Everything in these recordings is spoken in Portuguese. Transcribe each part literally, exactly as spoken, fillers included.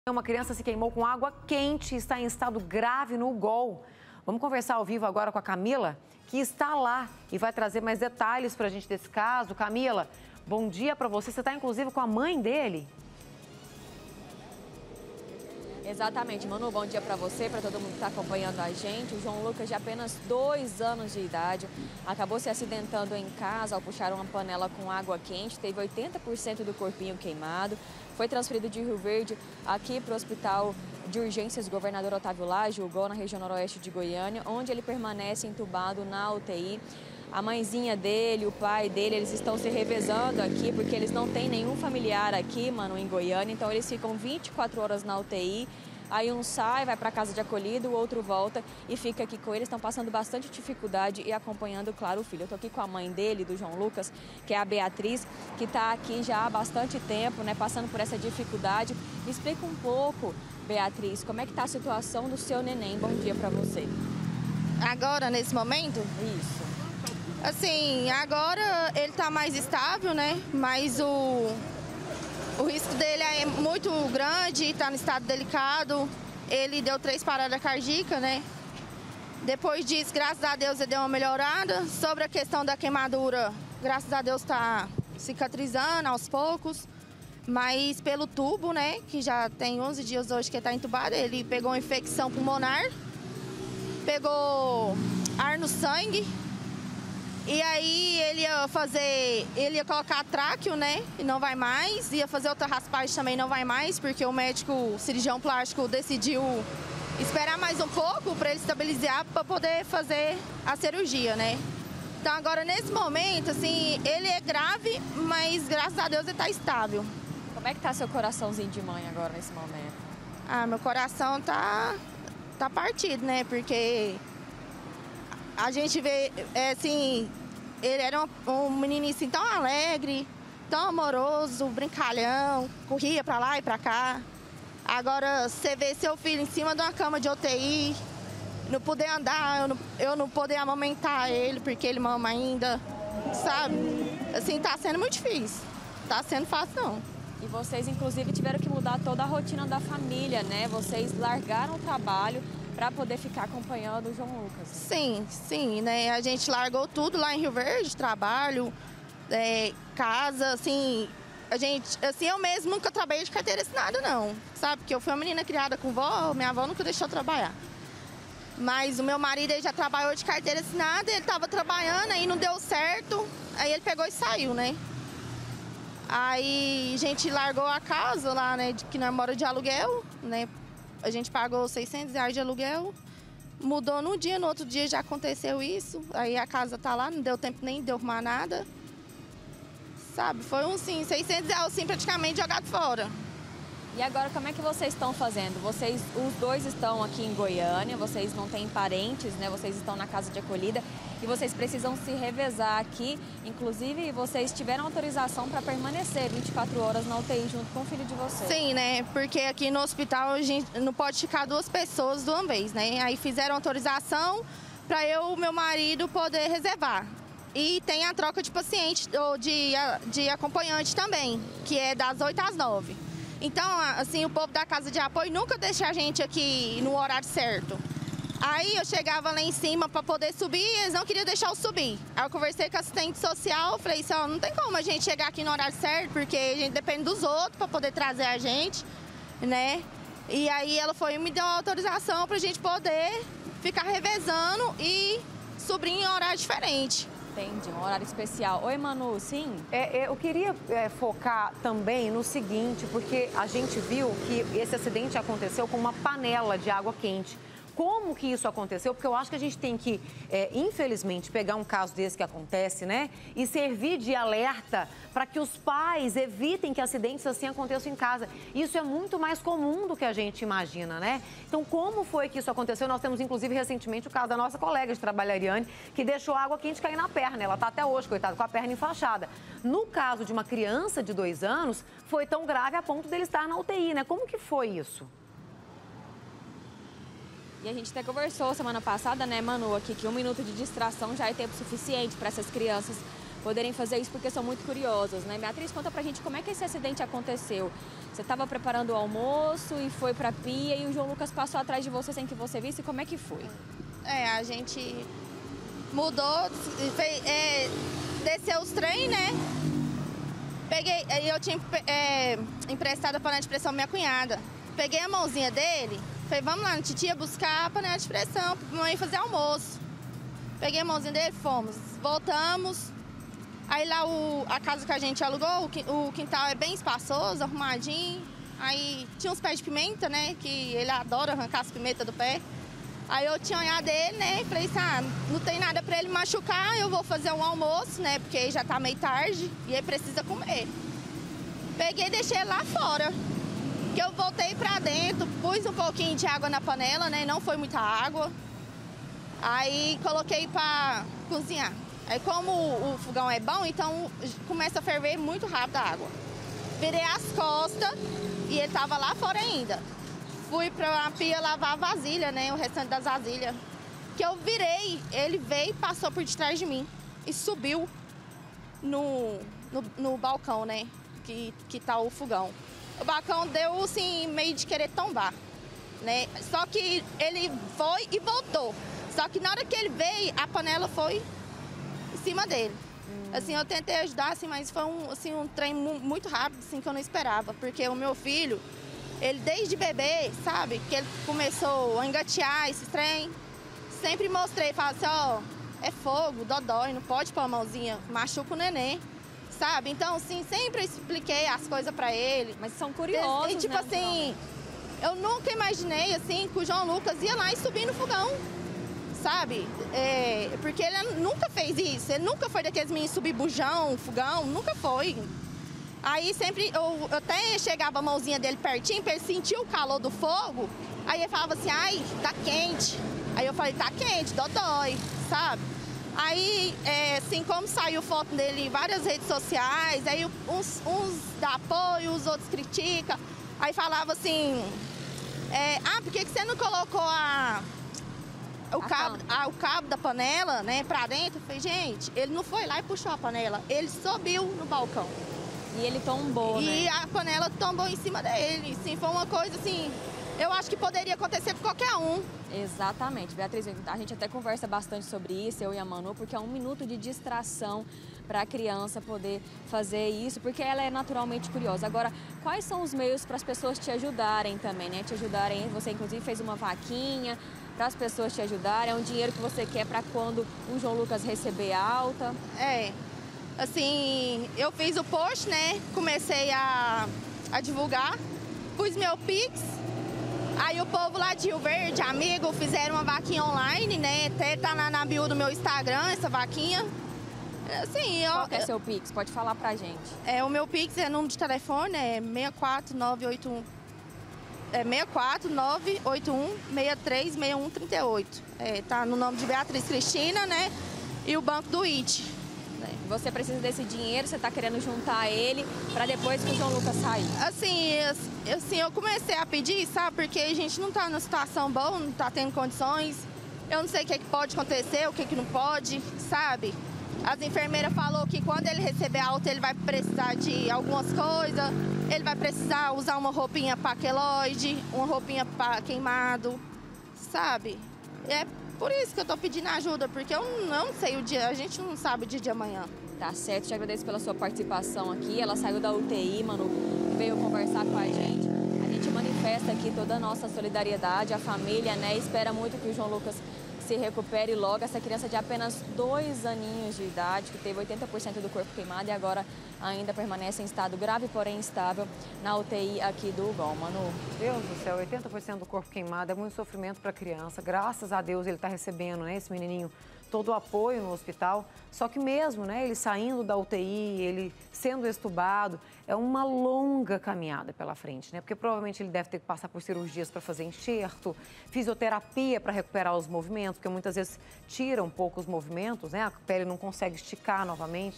Uma criança se queimou com água quente e está em estado grave no Gol. Vamos conversar ao vivo agora com a Camila, que está lá e vai trazer mais detalhes para a gente desse caso. Camila, bom dia para você. Você está, inclusive, com a mãe dele? Exatamente, Manu, bom dia para você, para todo mundo que está acompanhando a gente. O João Lucas, de apenas dois anos de idade, acabou se acidentando em casa ao puxar uma panela com água quente, teve oitenta por cento do corpinho queimado, foi transferido de Rio Verde aqui para o Hospital de Urgências Governador Otávio Lage, o Gol, na região noroeste de Goiânia, onde ele permanece entubado na U T I. A mãezinha dele, o pai dele, eles estão se revezando aqui, porque eles não têm nenhum familiar aqui, mano, em Goiânia. Então, eles ficam vinte e quatro horas na U T I. Aí um sai, vai para casa de acolhido, o outro volta e fica aqui com eles. Estão passando bastante dificuldade e acompanhando, claro, o filho. Eu estou aqui com a mãe dele, do João Lucas, que é a Beatriz, que está aqui já há bastante tempo, né, passando por essa dificuldade. Me explica um pouco, Beatriz, como é que está a situação do seu neném. Bom dia para você. Agora, nesse momento? Isso. Assim, agora ele tá mais estável, né? Mas o, o risco dele é muito grande, tá no estado delicado. Ele deu três paradas cardíacas, né? Depois disso, graças a Deus, ele deu uma melhorada. Sobre a questão da queimadura, graças a Deus tá cicatrizando aos poucos. Mas pelo tubo, né? Que já tem onze dias hoje que ele tá entubado, ele pegou uma infecção pulmonar, pegou ar no sangue. E aí ele ia fazer, ele ia colocar tráqueo, né? E não vai mais. Ia fazer outra raspagem também, não vai mais, porque o médico, o cirurgião plástico, decidiu esperar mais um pouco para ele estabilizar, para poder fazer a cirurgia, né? Então agora, nesse momento, assim, ele é grave, mas graças a Deus ele tá estável. Como é que tá seu coraçãozinho de mãe agora, nesse momento? Ah, meu coração tá, tá partido, né? Porque a gente vê, é, assim, ele era um, um menininho assim, tão alegre, tão amoroso, brincalhão, corria pra lá e pra cá. Agora, você vê seu filho em cima de uma cama de U T I, não poder andar, eu não, eu não poder amamentar ele, porque ele mama ainda, sabe? Assim, tá sendo muito difícil, tá sendo fácil não. E vocês, inclusive, tiveram que mudar toda a rotina da família, né? Vocês largaram o trabalho para poder ficar acompanhando o João Lucas. Sim, sim, né? A gente largou tudo lá em Rio Verde, trabalho, é, casa, assim, a gente, assim, eu mesmo nunca trabalhei de carteira assinada, não, sabe? Porque eu fui uma menina criada com vó, minha avó nunca deixou eu trabalhar. Mas o meu marido, ele já trabalhou de carteira assinada, ele estava trabalhando, aí não deu certo, aí ele pegou e saiu, né? Aí a gente largou a casa lá, né, que nós mora de aluguel, né? A gente pagou seiscentos reais de aluguel, mudou num dia, no outro dia já aconteceu isso. Aí a casa tá lá, não deu tempo nem de arrumar nada. Sabe, foi um sim, seiscentos reais assim, praticamente jogado fora. E agora, como é que vocês estão fazendo? Vocês, os dois estão aqui em Goiânia, vocês não têm parentes, né? Vocês estão na casa de acolhida e vocês precisam se revezar aqui. Inclusive, vocês tiveram autorização para permanecer vinte e quatro horas na U T I junto com o filho de vocês. Sim, né? Porque aqui no hospital a gente não pode ficar duas pessoas de uma vez, né? Aí fizeram autorização para eu e meu marido poder reservar. E tem a troca de paciente ou de, de acompanhante também, que é das oito às nove. Então, assim, o povo da casa de apoio nunca deixa a gente aqui no horário certo. Aí eu chegava lá em cima para poder subir e eles não queriam deixar eu subir. Aí eu conversei com a assistente social, falei assim, ó, não tem como a gente chegar aqui no horário certo, porque a gente depende dos outros para poder trazer a gente, né? E aí ela foi e me deu a autorização para a gente poder ficar revezando e subir em horário diferente. Entendi, um horário especial. Oi, Manu, sim? É, é, eu queria é, focar também no seguinte, porque a gente viu que esse acidente aconteceu com uma panela de água quente. Como que isso aconteceu? Porque eu acho que a gente tem que, é, infelizmente, pegar um caso desse que acontece, né? E servir de alerta para que os pais evitem que acidentes assim aconteçam em casa. Isso é muito mais comum do que a gente imagina, né? Então, como foi que isso aconteceu? Nós temos, inclusive, recentemente o caso da nossa colega de trabalho, Ariane, que deixou a água quente cair na perna. Ela está até hoje, coitada, com a perna enfaixada. No caso de uma criança de dois anos, foi tão grave a ponto dele estar na U T I, né? Como que foi isso? E a gente até conversou semana passada, né, Manu, aqui, que um minuto de distração já é tempo suficiente para essas crianças poderem fazer isso porque são muito curiosos, né? Beatriz, conta pra gente como é que esse acidente aconteceu. Você estava preparando o almoço e foi pra pia e o João Lucas passou atrás de você sem que você visse. Como é que foi? É, a gente mudou, fez, é, desceu os trem, né? Peguei, eu tinha é, emprestado a panela de pressão pra minha cunhada. Peguei a mãozinha dele, falei, vamos lá na titia buscar a panela de pressão pra mamãe fazer almoço. Peguei a mãozinha dele, fomos, voltamos. Aí lá o, a casa que a gente alugou, o quintal é bem espaçoso, arrumadinho. Aí tinha uns pés de pimenta, né, que ele adora arrancar as pimentas do pé. Aí eu tinha olhado ele, né, e falei assim, ah, não tem nada pra ele machucar, eu vou fazer um almoço, né, porque já tá meio tarde e ele precisa comer. Peguei e deixei ele lá fora. Que eu voltei pra dentro, pus um pouquinho de água na panela, né, não foi muita água. Aí coloquei pra cozinhar. Aí como o, o fogão é bom, então começa a ferver muito rápido a água. Virei as costas e ele tava lá fora ainda. Fui pra pia lavar a vasilha, né, o restante das vasilhas. Que eu virei, ele veio e passou por detrás de mim e subiu no, no, no balcão, né, que, que tá o fogão. O balcão deu, assim, meio de querer tombar, né, só que ele foi e voltou. Só que na hora que ele veio, a panela foi em cima dele. Hum. Assim, eu tentei ajudar, assim, mas foi um, assim, um trem muito rápido, assim, que eu não esperava. Porque o meu filho, ele desde bebê, sabe, que ele começou a engatear esse trem, sempre mostrei, falava assim, ó, oh, é fogo, dodói, não pode pôr a mãozinha, machuca o neném, sabe? Então, assim, sempre expliquei as coisas pra ele. Mas são curiosos, e, tipo né, assim, eu nunca imaginei, assim, que o João Lucas ia lá e subir no fogão. Sabe? É, porque ele nunca fez isso. Ele nunca foi daqueles meninos subir bujão, fogão, nunca foi. Aí sempre, eu, eu até chegava a mãozinha dele pertinho pra ele sentir o calor do fogo. Aí ele falava assim, ai, tá quente. Aí eu falei, tá quente, dodói, sabe? Aí, é, assim, como saiu foto dele em várias redes sociais, aí uns, uns dão apoio, os outros criticam. Aí falava assim, é, ah, por que, que você não colocou a... O cabo, a, o cabo da panela, né, pra dentro? Eu falei, gente, ele não foi lá e puxou a panela, ele subiu no balcão. E ele tombou, e né? E a panela tombou em cima dele, assim, foi uma coisa assim, eu acho que poderia acontecer com qualquer um. Exatamente, Beatriz, a gente até conversa bastante sobre isso, eu e a Manu, porque é um minuto de distração para a criança poder fazer isso, porque ela é naturalmente curiosa. Agora, quais são os meios para as pessoas te ajudarem também, né? Te ajudarem, você inclusive fez uma vaquinha para as pessoas te ajudarem, é um dinheiro que você quer para quando o João Lucas receber alta? É, assim, eu fiz o post, né, comecei a, a divulgar, pus meu Pix, aí o povo lá de Rio Verde, amigo, fizeram uma vaquinha online, né, até tá na, na bio do meu Instagram, essa vaquinha. Assim, eu, Qual que é seu Pix? Pode falar pra gente. É, o meu Pix é número de telefone, é seis quatro nove oito um. É seis quatro nove oito um, seis três seis um três oito. É, tá no nome de Beatriz Cristina, né? E o banco do I T. Você precisa desse dinheiro, você tá querendo juntar ele para depois que o João Lucas sair? Assim, assim, eu comecei a pedir, sabe? Porque a gente não tá numa situação boa, não tá tendo condições. Eu não sei o que, que pode acontecer, o que, que não pode, sabe? As enfermeiras falaram que quando ele receber alta, ele vai precisar de algumas coisas. Ele vai precisar usar uma roupinha para queloide, uma roupinha para queimado, sabe? É por isso que eu tô pedindo ajuda, porque eu não, eu não sei o dia, a gente não sabe o dia de amanhã. Tá certo, te agradeço pela sua participação aqui. Ela saiu da U T I, Manu, veio conversar com a gente. A gente manifesta aqui toda a nossa solidariedade, a família, né? Espera muito que o João Lucas se recupere logo. Essa criança de apenas dois aninhos de idade, que teve oitenta por cento do corpo queimado e agora ainda permanece em estado grave, porém instável, na U T I aqui do UGOL. Manu. Deus do céu, oitenta por cento do corpo queimado é muito sofrimento para a criança. Graças a Deus ele está recebendo, né, esse menininho, todo o apoio no hospital. Só que mesmo, né, ele saindo da U T I, ele sendo estubado, é uma longa caminhada pela frente, né? Porque provavelmente ele deve ter que passar por cirurgias para fazer enxerto, fisioterapia para recuperar os movimentos, porque muitas vezes tira um pouco os movimentos, né? A pele não consegue esticar novamente.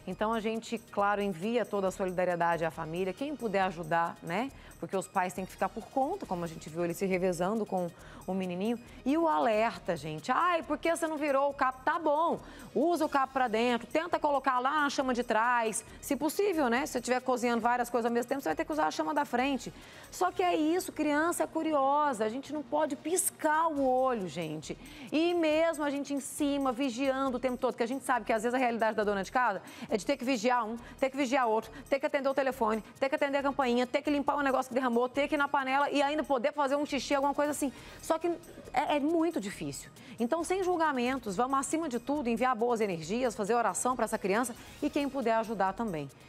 Então a gente, claro, envia toda a solidariedade à família, quem puder ajudar, né? Porque os pais têm que ficar por conta, como a gente viu ele se revezando com o menininho. E o alerta, gente. Ai, por que você não virou o cabo? Tá bom, usa o cabo para dentro, tenta colocar lá na chama de trás, se possível, né? Se você estiver cozinhando várias coisas ao mesmo tempo, você vai ter que usar a chama da frente. Só que é isso, criança é curiosa, a gente não pode piscar o olho, gente. E mesmo a gente em cima, vigiando o tempo todo, que a gente sabe que às vezes a realidade da dona de casa é de ter que vigiar um, ter que vigiar outro, ter que atender o telefone, ter que atender a campainha, ter que limpar o negócio que derramou, ter que ir na panela e ainda poder fazer um xixi, alguma coisa assim. Só que é, é muito difícil. Então, sem julgamentos, vamos acima de tudo enviar boas energias, fazer oração para essa criança e quem puder ajudar também.